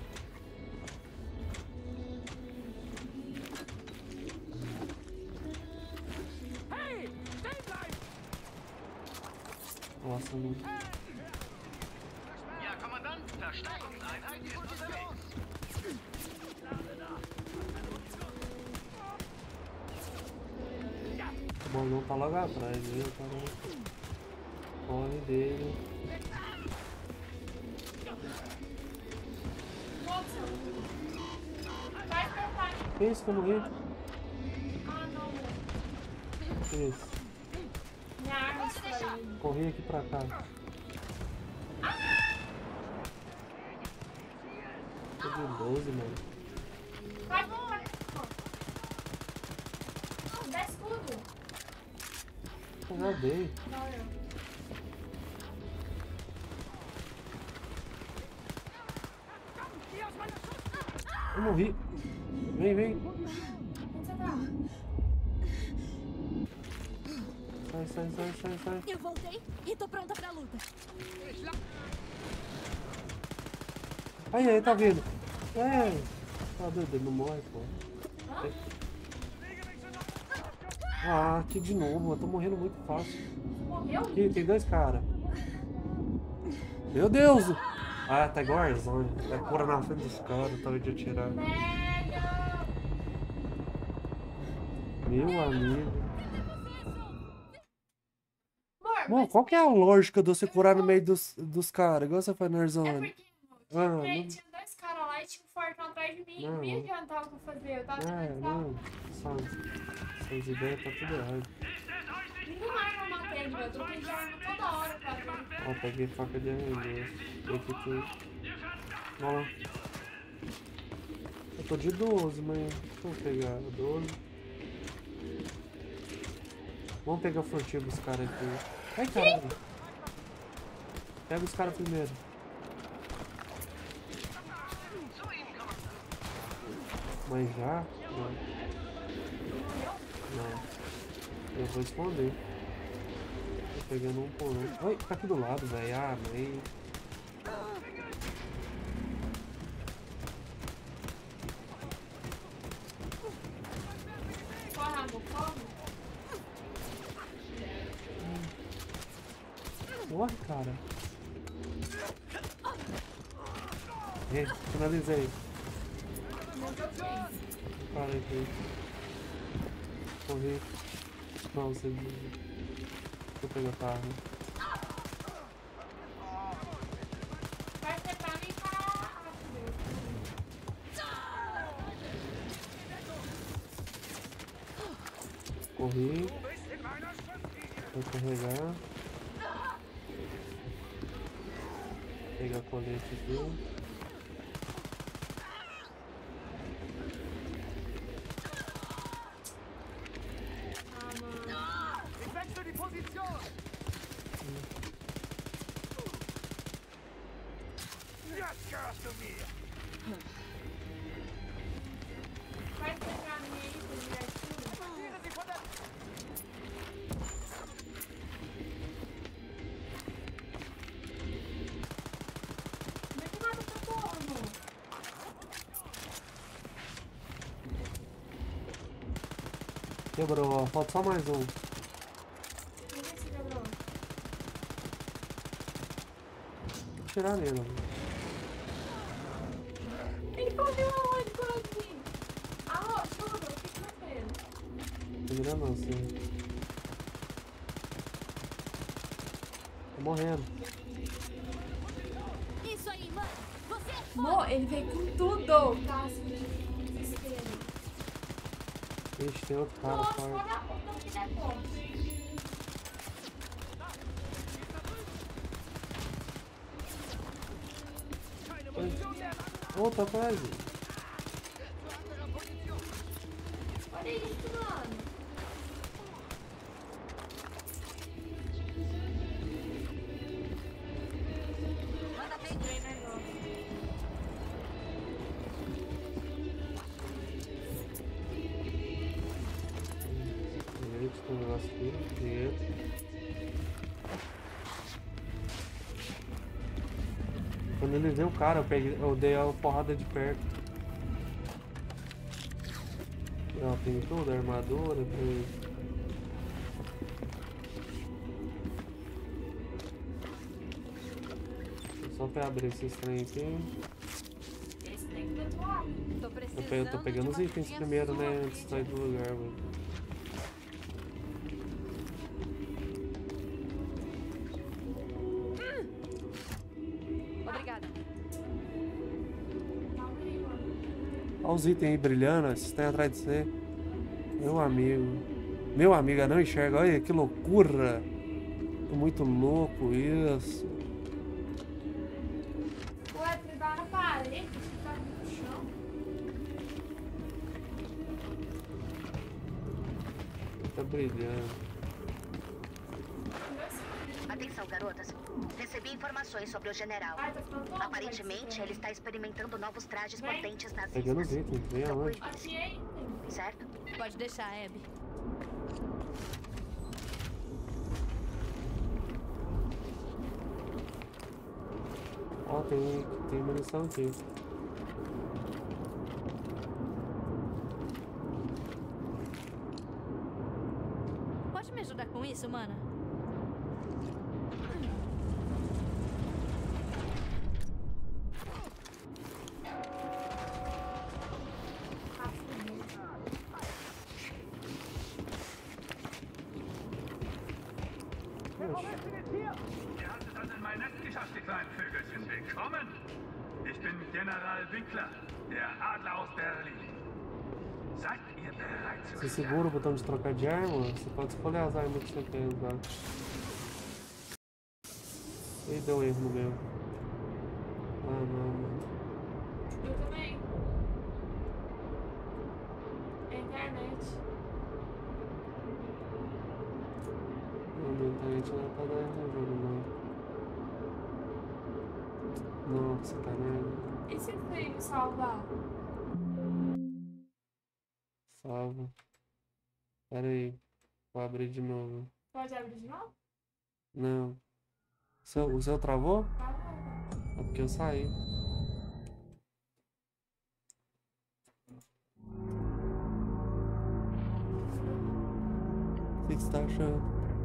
Speaker 1: Nossa, não.
Speaker 12: Ja, Kommandant, Verstärkungseinheit ist unterwegs.
Speaker 1: O bolão tá logo atrás, viu? Tá no... Corre dele.
Speaker 2: Vai cortar.
Speaker 1: Que isso que eu morri?
Speaker 2: Ah, não, velho.
Speaker 1: Que isso?
Speaker 2: Minha arma estourou.
Speaker 1: Corri aqui pra cá. Tô de doze, mano.
Speaker 2: Vai, vai. Dá escudo.
Speaker 1: Eu já dei.
Speaker 2: Valeu.
Speaker 1: Eu morri. Vem, vem.
Speaker 2: Onde você tá?
Speaker 1: Sai, sai, sai, sai, sai.
Speaker 4: Eu voltei e tô pronta pra luta.
Speaker 1: Aí, aí, tá vindo. É. Tá doido, ele não morre, pô. Ah, aqui de novo. Eu tô morrendo muito fácil.
Speaker 2: Morreu?
Speaker 1: Aqui, tem dois caras. Meu Deus! Ah, tá igual a Warzone. É pura na frente dos caras, tava de atirar. Meu amigo. Bom, qual que é a lógica de você curar no meio dos, dos caras? Igual você faz no Warzone.
Speaker 2: É porque,
Speaker 1: Ah,
Speaker 2: porque
Speaker 1: não...
Speaker 2: tinha dois caras lá e tinha um fortão atrás perto de mim,
Speaker 1: Não.
Speaker 2: não ia adiantar o que eu fazer. Eu tava
Speaker 1: É,
Speaker 2: tentando
Speaker 1: não. Só, essas ideias tá tudo errado.
Speaker 2: nenhuma arma eu matei, meu. Eu troquei de arma toda hora pra ver.
Speaker 1: Ó, peguei faca de arremesso. Aqui tem. Ó lá. Eu tô de doze, mas. Deixa eu pegar doze. Vamos pegar o furtivo dos caras aqui. Ai, caralho. Pega os caras primeiro. Mas já? Não. Não. Eu vou esconder. Tô pegando um por um. Oi, tá aqui do lado, velho. Ah, mas...
Speaker 2: Corre, amor, corre.
Speaker 1: Morre, cara. É, finalizei. Para aqui. Corri. Não, você... Deixa eu pegar a carne.
Speaker 2: Vai ser pra mim pra...
Speaker 1: Corri. Vou carregar. Pegar colete aqui.
Speaker 2: Vai ser pra mim aí, se vier tudo. Como é que mata essa porra, amor?
Speaker 1: Quebrou, ó. Falta só mais um.
Speaker 2: Vamos ver se quebrou.
Speaker 1: Vou tirar nele, ó.
Speaker 2: Ele correu aonde, coração? Alô, chuva, o que que tá fazendo?
Speaker 1: Tô mirando assim. Tô morrendo.
Speaker 4: Isso aí, mano. Você é foda.
Speaker 2: Mo, ele veio com tudo. Tá assim, de desespero.
Speaker 1: Ixi, tem outro cara
Speaker 2: Nossa,
Speaker 1: forte.
Speaker 2: olha a puta que der forte.
Speaker 1: Ô, tá atrás.
Speaker 2: Olha isso, mano.
Speaker 4: Manda bem, trainer novo.
Speaker 1: Direito, tem um negócio aqui. Direito. Quando ele viu o cara, eu, peguei, eu dei a porrada de perto. Ó, tem tudo, armadura, tem... Só pra abrir esses trem aqui.
Speaker 2: Esse tem que ter toalha.
Speaker 4: Tô
Speaker 1: Eu,
Speaker 4: precisando
Speaker 1: pe- eu tô pegando os
Speaker 4: de uma
Speaker 1: itens
Speaker 4: ajudinha
Speaker 1: primeiro,
Speaker 4: sua,
Speaker 1: né? Antes de
Speaker 4: querido.
Speaker 1: sair do lugar, mano.
Speaker 4: Obrigada.
Speaker 2: Calma aí, mano.
Speaker 1: Olha os itens aí brilhando, esses trem atrás de você. Meu amigo. Meu amigo, não enxerga. Olha que loucura. É muito louco isso.
Speaker 2: Ué, você vai na parede, você tá no chão.
Speaker 1: Tá brilhando.
Speaker 10: Atenção, garotas. Recebi informações sobre o general.
Speaker 2: Ai, tá ficando todo
Speaker 10: Aparentemente, ele está experimentando novos trajes
Speaker 2: Vem.
Speaker 10: potentes
Speaker 1: Pegando os
Speaker 10: nazistas.
Speaker 1: itens, vem
Speaker 10: Então,
Speaker 1: aonde?
Speaker 10: cuide disso,
Speaker 2: Aqui, hein?
Speaker 10: certo?
Speaker 4: Pode deixar, Abby.
Speaker 1: Ó, tem, tem munição aqui.
Speaker 4: Pode me ajudar com isso, mana?
Speaker 12: Ihr hattet es in mein Netz geschafft, die kleinen Vögelchen. Willkommen! Ich bin bin General Winkler, der Adler aus Berlin. Seid ihr bereit zu
Speaker 1: Você segura o botão de trocar de arma, você pode escolher as armas que você quer usar. Ih, deu erro no meu. Ah, não, mano.
Speaker 2: Eu também. É internet.
Speaker 1: Não, minha internet não é pra dar erro no jogo, não. Não, sacanagem.
Speaker 2: E se você salvar?
Speaker 1: Salva. Pera aí. Vou abrir de novo.
Speaker 2: Pode abrir de novo?
Speaker 1: Não. O seu, o seu travou?
Speaker 2: Travou.
Speaker 1: É porque eu saí. O que você tá achando?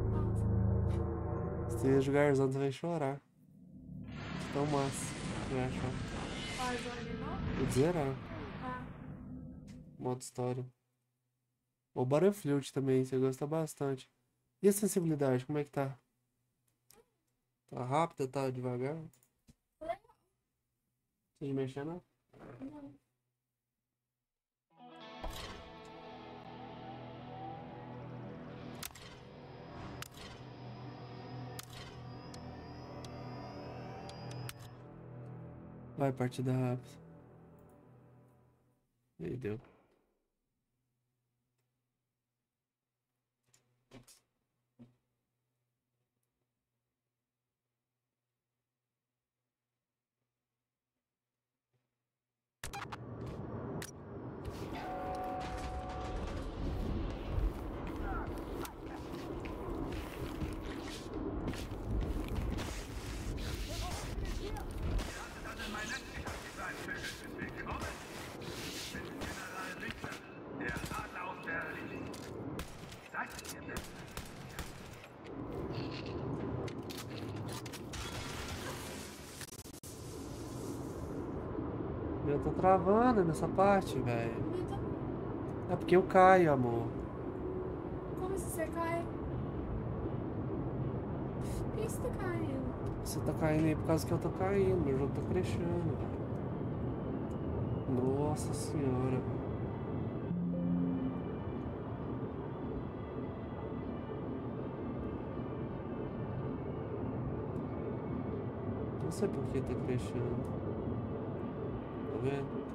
Speaker 1: Se você jogar Warzone, você vai chorar. Tão massa. Você vai achar.
Speaker 2: Warzone não?
Speaker 1: Vou zerar.
Speaker 2: Ah.
Speaker 1: Modo história. O Battlefield também, você gosta bastante. E a sensibilidade, como é que tá? Tá rápida, tá devagar? Precisa mexer, não?
Speaker 2: Não.
Speaker 1: Vai, partida rápida. Aí deu. Eu tô travando nessa parte, velho. É porque eu caio, amor.
Speaker 2: Como se você cai? Por que você tá caindo?
Speaker 1: Você tá caindo aí por causa que eu tô caindo. Meu jogo tá crashando, velho. Nossa senhora. Não sei por que tá crashando. Tá vendo?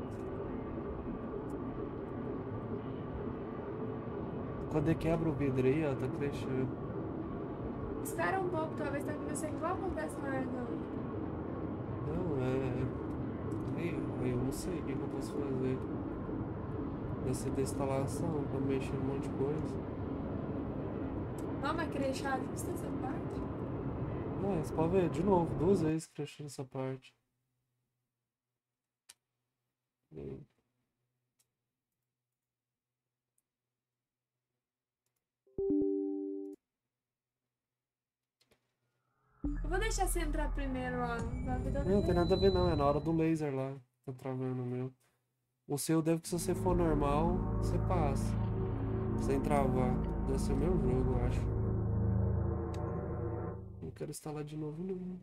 Speaker 1: Quando ele quebra o vidro aí, ó, tá crescendo.
Speaker 2: Espera um pouco, talvez tá acontecendo igual acontece na Warzone.
Speaker 1: Não, é... Aí, aí eu não sei o que, que eu posso fazer. Deve ser da instalação, pra mexer em um monte de coisa.
Speaker 2: Não, mas crechado custa essa parte?
Speaker 1: Não, você pode ver, de novo, duas vezes crescendo essa parte. E...
Speaker 2: Eu vou deixar você entrar primeiro lá.
Speaker 1: Não, não tem nada a ver não, é na hora do laser lá. Tá travando o meu. O seu deve que se você for normal, você passa. Sem travar. Deve ser o meu jogo, eu acho. Não quero instalar de novo não.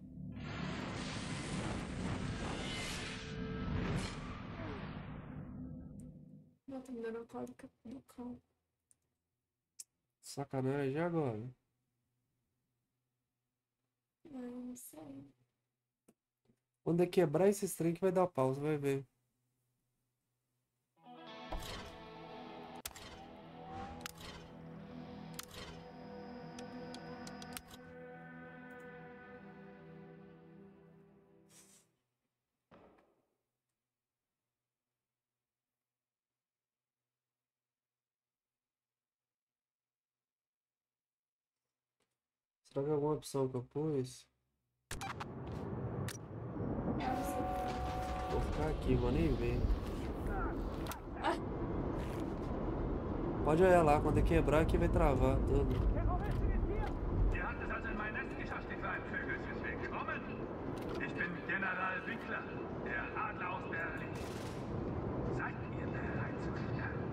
Speaker 2: Não, tá me dando a cólica do cão.
Speaker 1: Sacanagem, e agora?
Speaker 2: Ai, não sei.
Speaker 1: Quando é quebrar esse trem que vai dar pausa, vai ver. Será que é alguma opção que eu pus? Vou ficar aqui, vou nem ver.
Speaker 2: Ah.
Speaker 1: Pode olhar lá, quando é quebrar aqui vai travar tudo.
Speaker 12: Ihr habt es also in mein Nest geschafft, die kleinen Vögelchen. Willkommen! Ich bin General Winkler, der Adler aus Berlin. Seid ihr bereit zu sterben?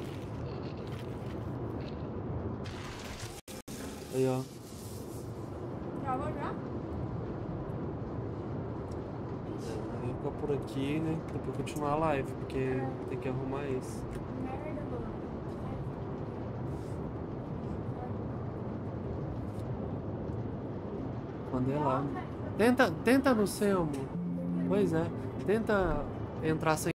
Speaker 1: Aí, ó.
Speaker 2: Travou já?
Speaker 1: Ficou por aqui, né? Depois continuar a live, porque tem que arrumar isso.
Speaker 2: Merda, mano.
Speaker 1: Mandei lá. Tenta, tenta no seu, amor. Pois é. Tenta entrar sem